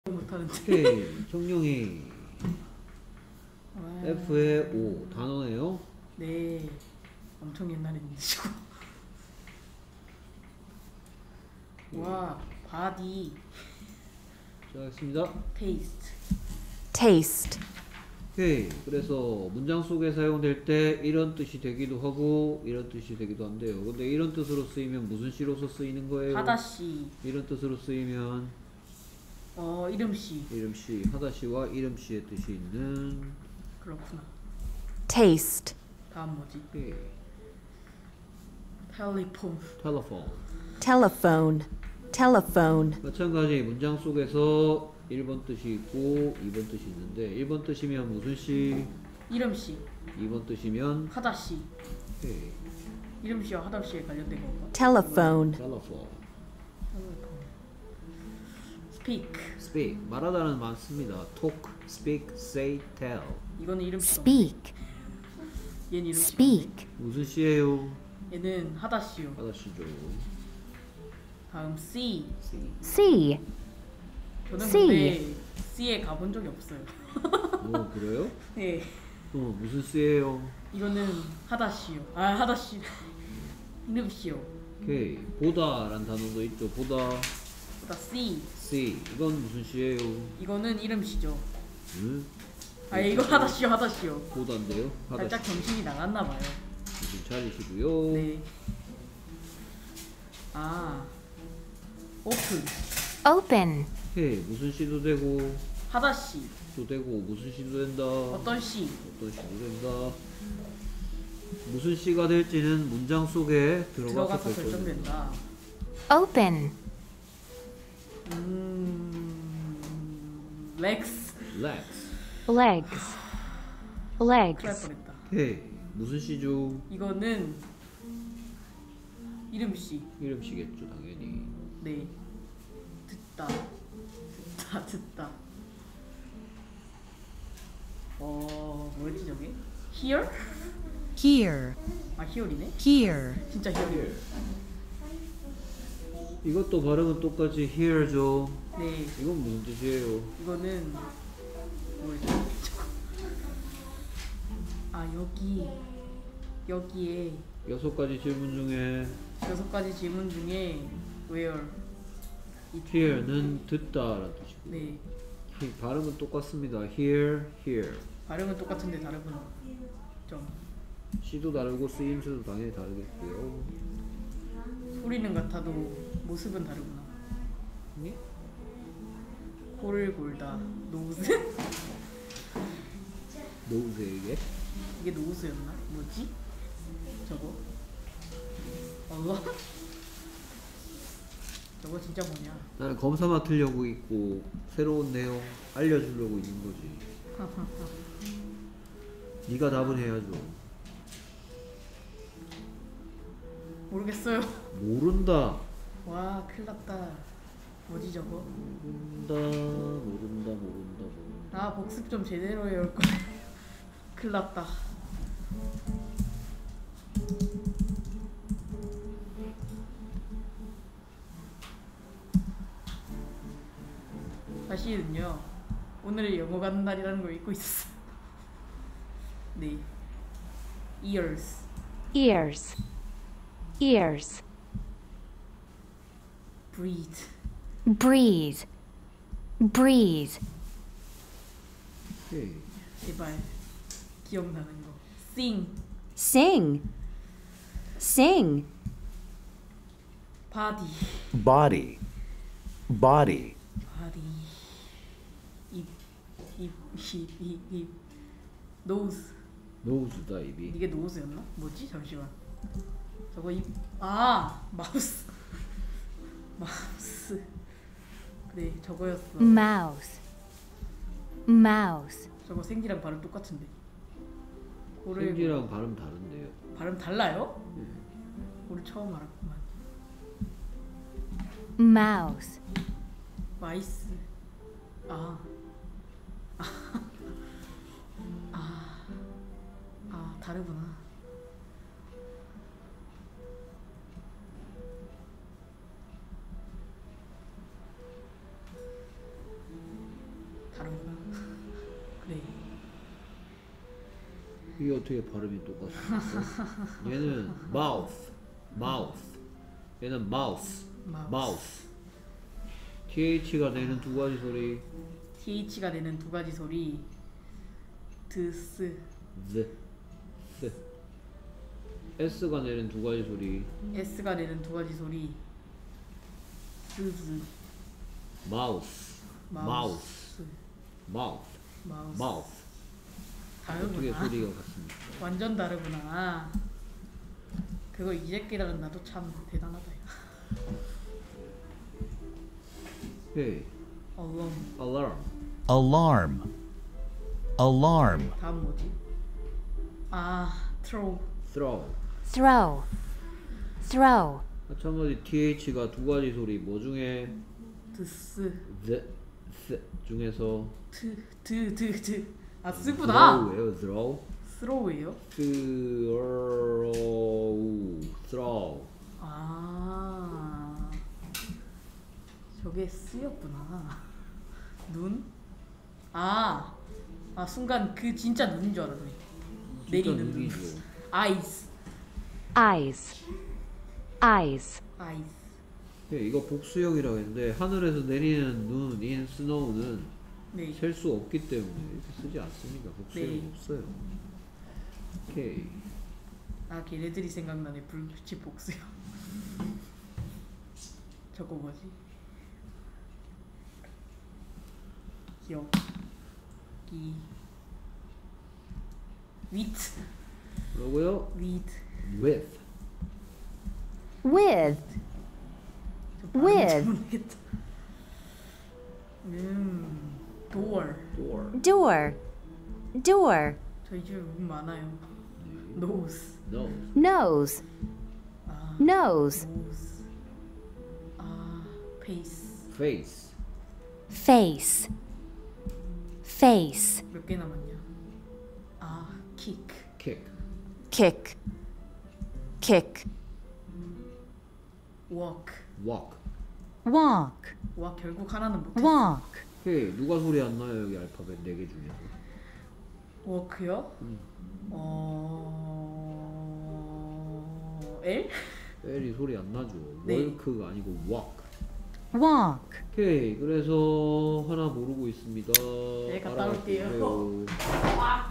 못하는데. 오케이. 청룡이 와. F의 O 단어네요. 네. 엄청 옛날에 있으시고. 와, 바디. 시작하겠습니다. 테이스트. taste, 오케이. 그래서 문장 속에 사용될 때 이런 뜻이 되기도 하고 이런 뜻이 되기도 한데요. 근데 이런 뜻으로 쓰이면 무슨 시로서 쓰이는 거예요? 하다시. 이런 뜻으로 쓰이면 이름씨. 이름시, 하다시와 이름시의 뜻이 있는. 그렇구나. taste, 다음 뭐지? 오케이. 텔리폰. telephone. telephone, telephone, 마찬가지 문장 속에서 1번 뜻이 있고 2번 뜻이 있는데 1번 뜻이면 무슨 시, 이름씨. 2번 뜻이면 하다시. 오케이. 이름씨와 하다시에 관련된 건가? telephone, telephone. 스피크. speak 말하다는 많습니다. talk, speak, say, tell. 이거는 이름씨. speak, 얘는 이름씨. speak, 무슨 시예요? 얘는 하다시요. 하다시죠. 다음 C. see, 저는 C. 근데 C에 가본 적이 없어요. 그래요? 네. 무슨 시예요? 이거는 하다시요. 아, 하다시. 이름씨요. 오케이. 보다란 단어도 있죠. 보다. 보다 C. see 이건 무슨 시예요? 이거는 이름씨죠. 응? 아, 이거 하다시요, 하다시요. 보다인데요. 살짝 정신이 나갔나 봐요. 정신 차리시고요. 네. 아, 오픈. open, 오케이. 무슨 시도 되고 하다시. 도 되고 무슨 시도 된다. 어떤 시? 어떤 시도 된다. 무슨 시가 될지는 문장 속에 들어가서 들어가서 결정된다. open, 렉스. legs. legs, 큰일 날 legs, 뻔했다. 오케이. 무슨 시죠? 이거는 이름씨. 이름시겠죠, 당연히. 네. 듣다. 듣다, 듣다. 뭐였지 저게? Hear? hear, 아, hear이네? hear, 진짜 hear이네. 이것도 발음은 똑같이 hear죠. 네. 이건 무슨 뜻이에요? 이거는 뭐였지? 아, 여기에 6가지 질문 중에 6가지 질문 중에 where? hear는 듣다라는 뜻이고 네. 발음은 똑같습니다. hear, hear. 발음은 똑같은데 다르구나. 좀 시도 다르고 쓰임새도 당연히 다르겠고요. 소리는 같아도 모습은 다르구나. 네? 코를 골다. 노즈? 노우세에게? 이게 노즈였나? 뭐지? 저거? 어머? 저거 진짜 뭐냐? 나는 검사 맡으려고 있고 새로운 내용 알려주려고 있는 거지. 네가 답은 해야죠. 모르겠어요. 모른다. 와, 큰일 났다. 뭐지 저거? 모른다. 아, 복습 좀 제대로 해올 걸. 큰일 났다. 사실은요, 오늘이 영어 가는 날이라는 걸 잊고 있었어요. 네. ears. ears, ears, breathe. breathe, breathe, 오케이. 제발 기억나는 거. sing. sing, sing, body. body, body, body. 입. nose. 노우즈다 입이. 이게 nose였나? 뭐지? 잠시만. 저거 마우스. 마우스. 그래, 저거였어. mouse, mouse, 저거 생기랑 발음 똑같은데. 고를 생기랑 발음 다른데요. 발음 달라요? 우리 처음 알았구만. mouse, 마이스. 다르구나. 다르구나. 그래. 이게 어떻게 발음이 똑같아? 얘는 mouth, mouth. 얘는 mouse, mouse. TH가 내는 두 가지 소리. TH가 내는 두 가지 소리. 드스. the, S가 내는 두 가지 소리. S가 내는 두 가지 소리. 스즈. mouse, mouse, mouth, 마우스. mouth. 어떻게 다르구나. 소리가 같습니까? 완전 다르구나. 그거 이제 깨달은 나도 참 대단하다. Hey, 얼렁. alarm. alarm, alarm, 다음 뭐지? 아, throw. throw. throw, throw, 마찬가지 TH가 두 가지 소리. 뭐 중에? 드스. the 중에서 드. 아, 쓰구나. throw예요. throw. throw예요? throw. 아, 저게 쓰였구나. 눈? 아, 순간 그 진짜 눈인 줄 알았네. 진짜 내리는 눈이죠. 눈. eyes. eyes, eyes, eyes. 네, 이거 복수형이라고 했는데 하늘에서 내리는 눈 in snow는 네. 셀 수 없기 때문에 이렇게 쓰지 않습니다. 복수형이 네. 없어요. 오케이. 아, 걔네들이 생각나네. 불빛 복수형. 저거 뭐지? 여기 with. 뭐라고요? with. with. with, 저 발음 with. 잘 모르겠다. door. door. door, door, 저희 집에 문 많아요. nose. nose. nose, 아, nose, nose. 아, face. face. face, face, 몇 개 남았냐? 아, kick. kick. kick, kick, walk. walk. walk, 와, 결국 하나는 못했어. walk, 오케이. 누가 소리 안 나요? 여기 알파벳 4개 중에서. walk요? L? L이 소리 안 나죠. 네. walk가 아니고 walk. walk, 오케이. 그래서 하나 모르고 있습니다. 네, 갔다 올게요. 알아보세요.